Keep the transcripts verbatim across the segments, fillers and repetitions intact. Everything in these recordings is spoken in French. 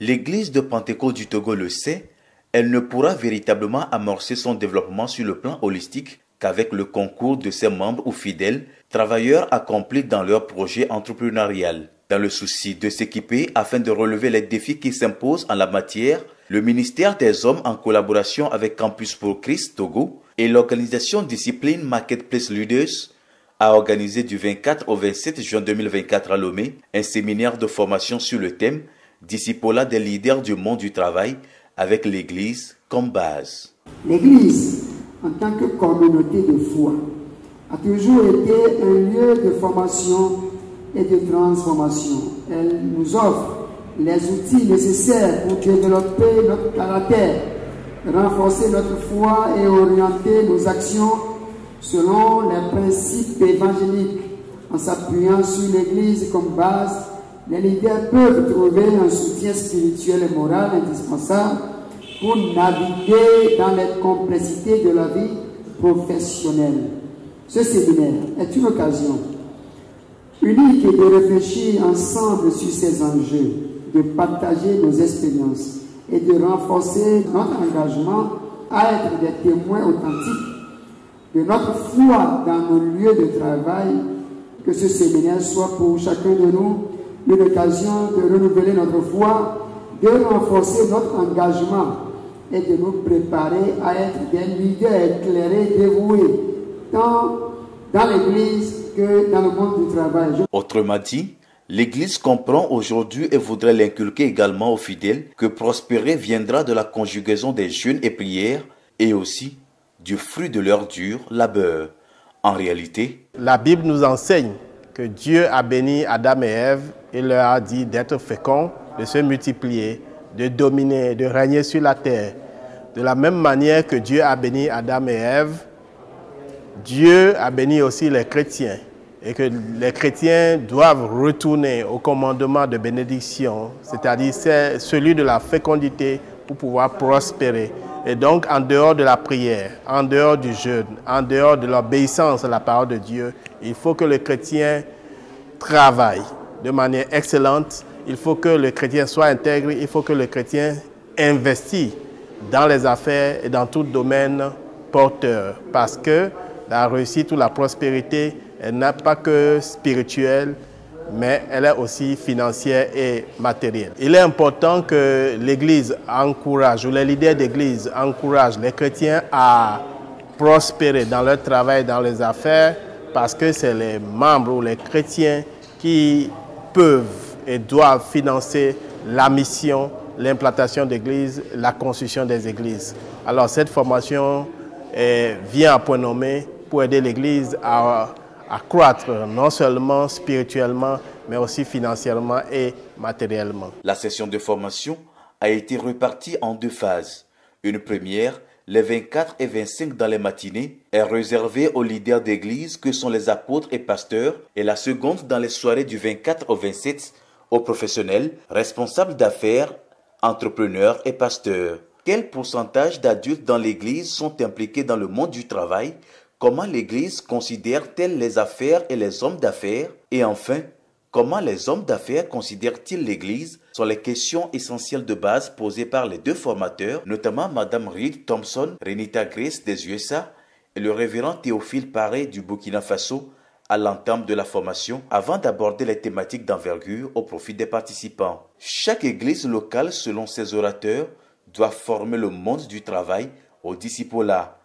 L'Église de Pentecôte du Togo le sait, elle ne pourra véritablement amorcer son développement sur le plan holistique qu'avec le concours de ses membres ou fidèles, travailleurs accomplis dans leur projet entrepreneurial. Dans le souci de s'équiper afin de relever les défis qui s'imposent en la matière, le ministère des Hommes, en collaboration avec Campus pour Christ Togo et l'organisation Discipline Marketplace Leaders, a organisé du vingt-quatre au vingt-sept juin deux mille vingt-quatre à Lomé un séminaire de formation sur le thème « Discipolat des leaders du monde du travail » avec l'Église comme base. L'Église, en tant que communauté de foi, a toujours été un lieu de formation et de transformation. Elle nous offre les outils nécessaires pour développer notre caractère, renforcer notre foi et orienter nos actions selon les principes évangéliques. En s'appuyant sur l'Église comme base, les leaders peuvent trouver un soutien spirituel et moral indispensable pour naviguer dans les complexités de la vie professionnelle. Ce séminaire est une occasion unique de réfléchir ensemble sur ces enjeux, de partager nos expériences et de renforcer notre engagement à être des témoins authentiques de notre foi dans nos lieux de travail. Que ce séminaire soit pour chacun de nous une occasion de renouveler notre foi, de renforcer notre engagement et de nous préparer à être des leaders éclairés, dévoués, tant dans l'Église que dans le monde du travail. Autrement dit, l'Église comprend aujourd'hui et voudrait l'inculquer également aux fidèles que prospérer viendra de la conjugaison des jeûnes et prières et aussi du fruit de leur dur labeur. En réalité, la Bible nous enseigne que Dieu a béni Adam et Ève et leur a dit d'être féconds, de se multiplier, de dominer, de régner sur la terre. De la même manière que Dieu a béni Adam et Ève, Dieu a béni aussi les chrétiens et que les chrétiens doivent retourner au commandement de bénédiction, c'est-à-dire c'est celui de la fécondité pour pouvoir prospérer. Et donc, en dehors de la prière, en dehors du jeûne, en dehors de l'obéissance à la parole de Dieu, il faut que le chrétien travaille de manière excellente, il faut que le chrétien soit intègre, il faut que le chrétien investisse dans les affaires et dans tout domaine porteur. Parce que la réussite ou la prospérité, elle n'est pas que spirituelle, mais elle est aussi financière et matérielle. Il est important que l'Église encourage, ou les leaders d'Église encouragent les chrétiens à prospérer dans leur travail, dans les affaires, parce que c'est les membres ou les chrétiens qui peuvent et doivent financer la mission, l'implantation d'églises, la construction des églises. Alors cette formation eh, vient à point nommé pour aider l'Église à à croître non seulement spirituellement, mais aussi financièrement et matériellement. La session de formation a été répartie en deux phases. Une première, les vingt-quatre et vingt-cinq dans les matinées, est réservée aux leaders d'église que sont les apôtres et pasteurs, et la seconde dans les soirées du vingt-quatre au vingt-sept, aux professionnels, responsables d'affaires, entrepreneurs et pasteurs. Quel pourcentage d'adultes dans l'église sont impliqués dans le monde du travail? Comment l'Église considère-t-elle les affaires et les hommes d'affaires? Et enfin, comment les hommes d'affaires considèrent-ils l'Église? Sont les questions essentielles de base posées par les deux formateurs, notamment Mme Reed Thompson, Renita Grace des U S A et le révérend Théophile Paré du Burkina Faso à l'entame de la formation avant d'aborder les thématiques d'envergure au profit des participants. Chaque église locale, selon ses orateurs, doit former le monde du travail au discipolat.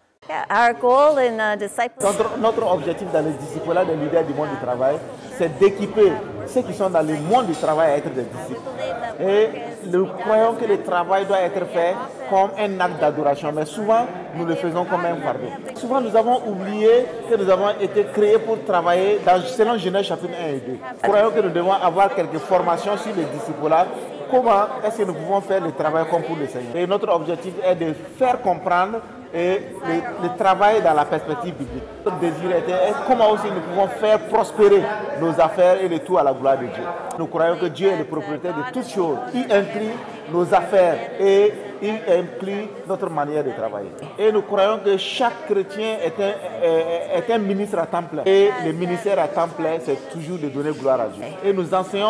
Notre, notre objectif dans le discipolat des leaders du monde du travail, c'est d'équiper ceux qui sont dans le monde du travail à être des disciples. Et nous croyons que le travail doit être fait comme un acte d'adoration, mais souvent nous le faisons comme un fardeau. Souvent nous avons oublié que nous avons été créés pour travailler dans, selon Genèse chapitre un et deux. Nous croyons que nous devons avoir quelques formations sur le discipolat. Comment est-ce que nous pouvons faire le travail comme pour le Seigneur? Et notre objectif est de faire comprendre et le, le travail dans la perspective biblique. Notre désir était comment aussi nous pouvons faire prospérer nos affaires et le tout à la gloire de Dieu. Nous croyons que Dieu est le propriétaire de toutes choses. Il inclut nos affaires et il inclut notre manière de travailler. Et nous croyons que chaque chrétien est un, est, est un ministre à temps plein. Et le ministère à temps plein, c'est toujours de donner gloire à Dieu. Et nous enseignons que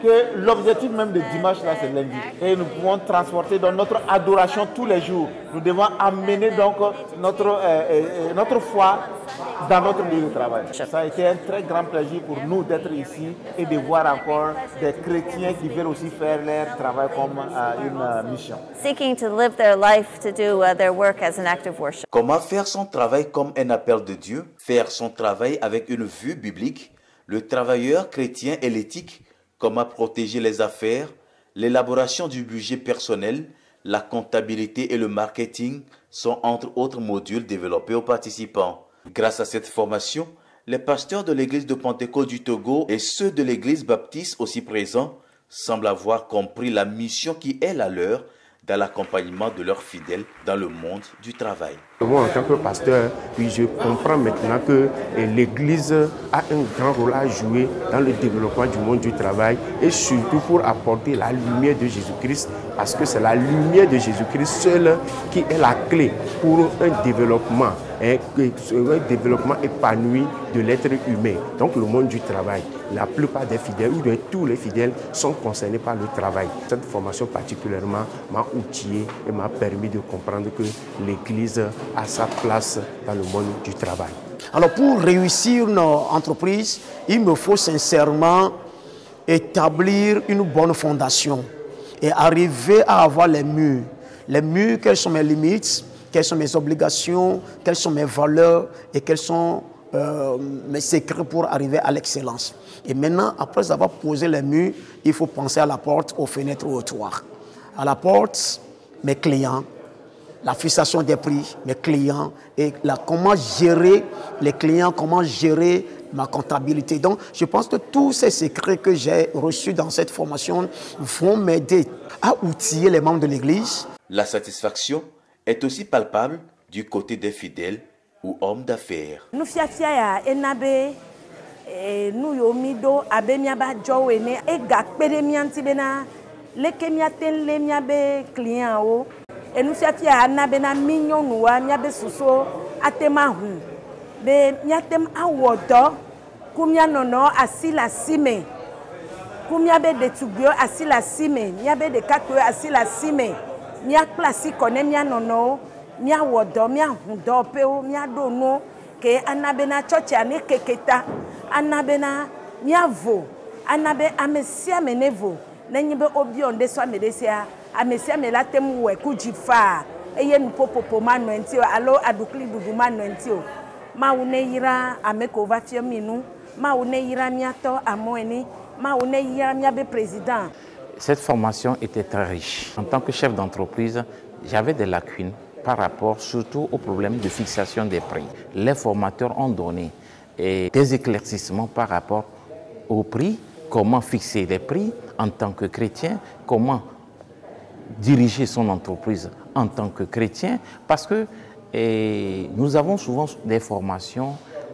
que l'objectif même de dimanche là c'est lundi. Et nous pouvons transporter dans notre adoration tous les jours. Nous devons amener donc notre, euh, euh, notre foi dans notre lieu de travail. Ça a été un très grand plaisir pour nous d'être ici et de voir encore des chrétiens qui veulent aussi faire leur travail comme euh, une euh, mission. Seeking to live their life to do uh, their work as an act of worship. Comment faire son travail comme un appel de Dieu? Faire son travail avec une vue biblique. Le travailleur chrétien et l'éthique. Comment protéger les affaires, l'élaboration du budget personnel, la comptabilité et le marketing sont entre autres modules développés aux participants. Grâce à cette formation, les pasteurs de l'église de Pentecôte du Togo et ceux de l'église baptiste aussi présents semblent avoir compris la mission qui est la leur dans l'accompagnement de leurs fidèles dans le monde du travail. Moi, en tant que pasteur, oui, je comprends maintenant que l'Église a un grand rôle à jouer dans le développement du monde du travail et surtout pour apporter la lumière de Jésus-Christ, parce que c'est la lumière de Jésus-Christ seule qui est la clé pour un développement, hein, un développement épanoui de l'être humain. Donc le monde du travail, la plupart des fidèles ou de tous les fidèles sont concernés par le travail. Cette formation particulièrement m'a outillé et m'a permis de comprendre que l'Église a sa place dans le monde du travail. Alors pour réussir notre entreprise, il me faut sincèrement établir une bonne fondation et arriver à avoir les murs. Les murs, quelles sont mes limites, quelles sont mes obligations, quelles sont mes valeurs et quels sont euh, mes secrets pour arriver à l'excellence. Et maintenant, après avoir posé les murs, il faut penser à la porte, aux fenêtres, aux toits. À la porte, mes clients, la fixation des prix, mes clients, et la, comment gérer les clients, comment gérer ma comptabilité. Donc, je pense que tous ces secrets que j'ai reçus dans cette formation vont m'aider à outiller les membres de l'Église. La satisfaction est aussi palpable du côté des fidèles ou hommes d'affaires. Nous fiafia enabe nous yomido abemiaba jowene e gakpere mianti bena leke miaten le miabe client o. Et nous sommes anabe na mignon noua miabe suso atema hu be miatem awodo kumia nono asila sime kumia be de tugio asila sime miabe de kakwe asila sime mia klasi kone mia nono mia wodo mia hundo peo mia dono ke anabe na church ane keketa anabe na mia vo anabe amesia menevo nenyibe obionde so amedesia amesia melatem we kujifa eye nupopopo manuentio alo adukli dudu manuentio ma une yira ameko va fiaminu ma une yira miato amoeni ma une yira miabe président. Cette formation était très riche. En tant que chef d'entreprise, j'avais des lacunes par rapport surtout au problème de fixation des prix. Les formateurs ont donné et des éclaircissements par rapport au prix, comment fixer les prix en tant que chrétien, comment diriger son entreprise en tant que chrétien, parce que et, nous avons souvent des formations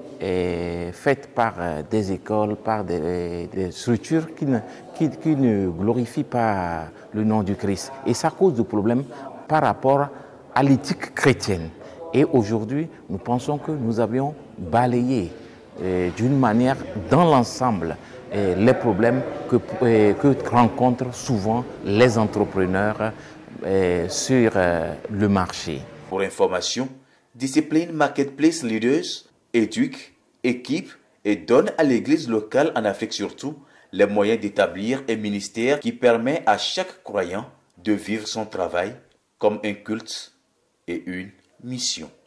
et, faites par euh, des écoles, par des, des structures qui ne, qui, qui ne glorifient pas le nom du Christ. Et ça cause des problèmes par rapport à l'éthique chrétienne. Et aujourd'hui, nous pensons que nous avions balayé euh, d'une manière dans l'ensemble Et les problèmes que, que rencontrent souvent les entrepreneurs euh, sur euh, le marché. Pour information, Discipline Marketplace Leaders éduque, équipe et donne à l'église locale en Afrique surtout les moyens d'établir un ministère qui permet à chaque croyant de vivre son travail comme un culte et une mission.